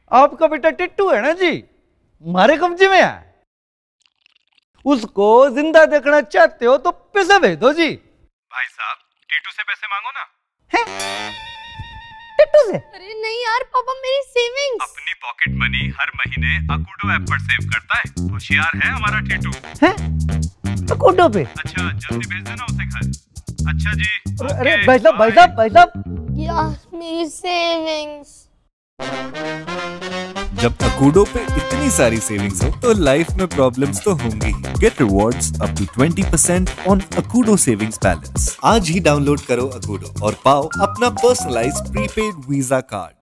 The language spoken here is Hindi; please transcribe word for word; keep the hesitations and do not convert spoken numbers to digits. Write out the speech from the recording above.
आपका बेटा टिट्टू है ना जी, हमारे कब्जे में है। उसको जिंदा देखना चाहते हो तो पैसे भेज दो जी। भाई साहब, टिट्टू से पैसे मांगो ना। हैं? टिट्टू से? अरे नहीं यार पापा, मेरी सेविंग्स। अपनी पॉकेट मनी हर महीने अकूडो ऐप पर सेव करता है। होशियार है हमारा टिट्टू। हैं? अकूडो पे? अच्छा, जल्दी भेज देना उसे घर। अच्छा जी। अरे भाई साहब, भाई साहब, भाई साहब, यार मेरी सेविंग्स। जब अकूडो पे इतनी सारी सेविंग्स हो तो लाइफ में प्रॉब्लम्स तो होंगी। Get rewards up to twenty percent on Akudo savings balance. आज ही डाउनलोड करो अकूडो और पाओ अपना पर्सनलाइज्ड प्रीपेड वीजा कार्ड।